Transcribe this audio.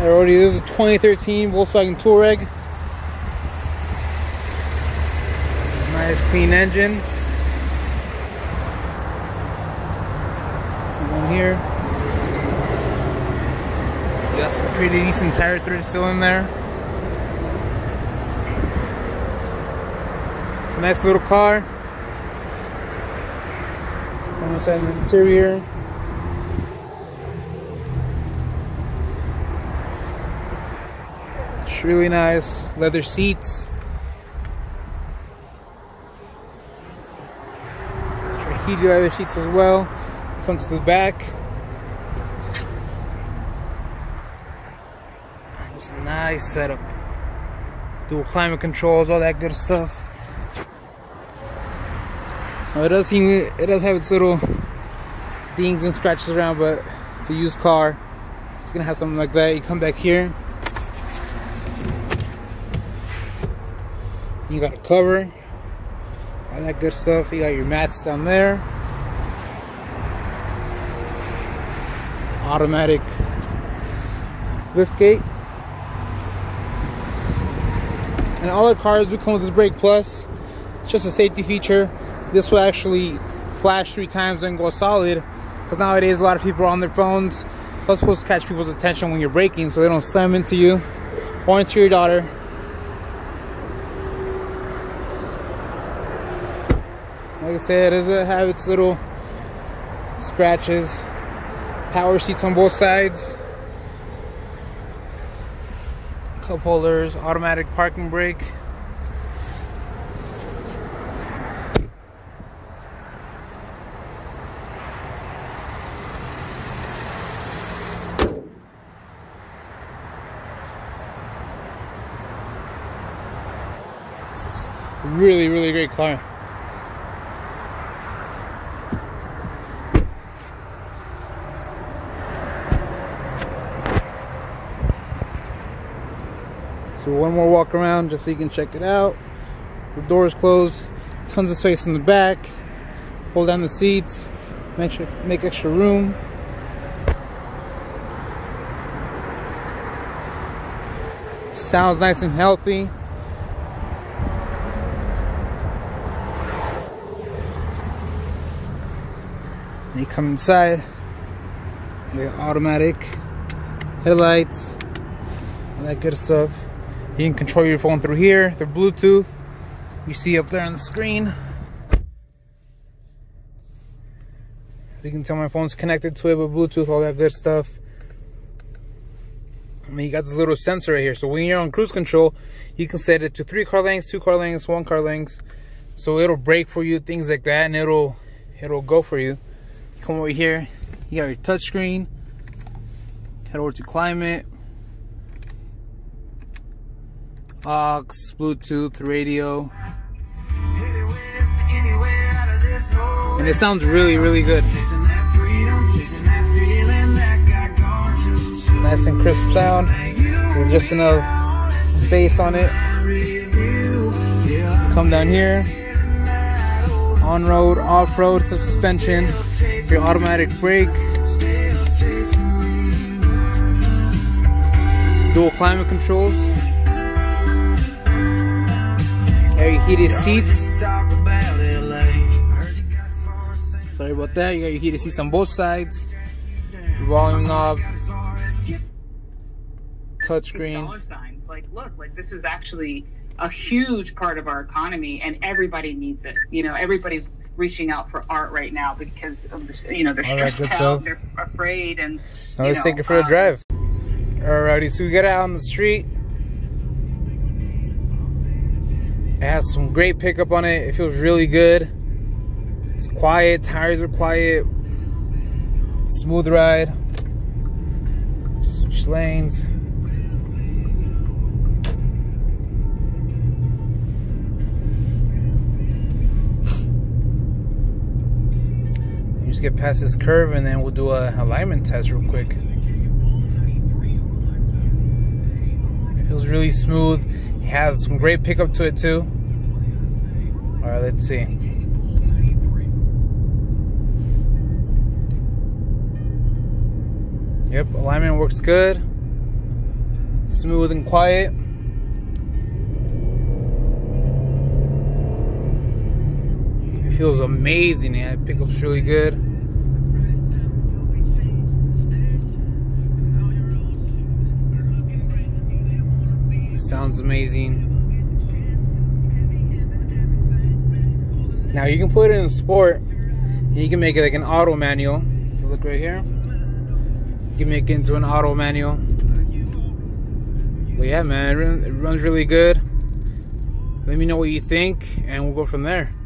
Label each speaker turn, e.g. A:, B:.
A: Alrighty, this is a 2013 Volkswagen Touareg. Nice clean engine. One here. Got some pretty decent tire tread still in there. It's a nice little car. From inside the interior. It's really nice. Leather seats. Heated leather seats as well. Come to the back. It's a nice setup. Dual climate controls, all that good stuff. Now it does have its little dings and scratches around, but it's a used car. It's gonna have something like that. You come back here. You got a cover. All that good stuff. You got your mats down there. Automatic liftgate. And all the cars do come with this Brake Plus. It's just a safety feature. This will actually flash 3 times and go solid, because nowadays a lot of people are on their phones. So it's supposed to catch people's attention when you're braking so they don't slam into you or into your daughter. Like I said, it does have its little scratches. Power seats on both sides. Cup holders, automatic parking brake. This is a really, really great car. So one more walk around just so you can check it out. The doors closed, tons of space in the back. Pull down the seats, make extra room. Sounds nice and healthy. And you come inside, you got automatic headlights, all that good stuff. You can control your phone through here, through Bluetooth. You see up there on the screen. You can tell my phone's connected to it with Bluetooth, all that good stuff. I mean, you got this little sensor right here. So when you're on cruise control, you can set it to 3 car lengths, 2 car lengths, 1 car lengths. So it'll brake for you, things like that, and it'll go for you. You come over here, you got your touch screen. Head over to climate. aux, Bluetooth, radio, and it sounds really, really good. Nice and crisp sound. There's just enough bass on it. Come down here. On-road, off-road suspension. Your automatic brake. Dual climate controls. Air heated seats. Sorry about that. You got your heated seats on both sides. Volume knob. Touchscreen.
B: Dollar signs. Like, look, like this is actually a huge part of our economy, and everybody needs it. You know, everybody's reaching out for art right now because of this, you know, they're stressed out, they're afraid, and
A: now let's take it for a drive. Alrighty, so we got out on the street. It has some great pickup on it. It feels really good. It's quiet, tires are quiet. Smooth ride. Just switch lanes. Just get past this curve and then we'll do a alignment test real quick. It feels really smooth. It has some great pickup to it too. Alright, let's see. Yep, alignment works good. Smooth and quiet. It feels amazing. Yeah, pickup's really good. Sounds amazing. Now you can put it in sport. You can make it like an auto manual. If you look right here, you can make it into an auto manual. But yeah, man, it runs really good. Let me know what you think, and we'll go from there.